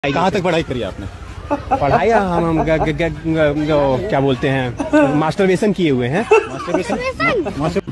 कहाँ तक पढ़ाई करी आपने? पढ़ाई हम क्या बोलते हैं, मास्टरबेशन किए हुए हैं।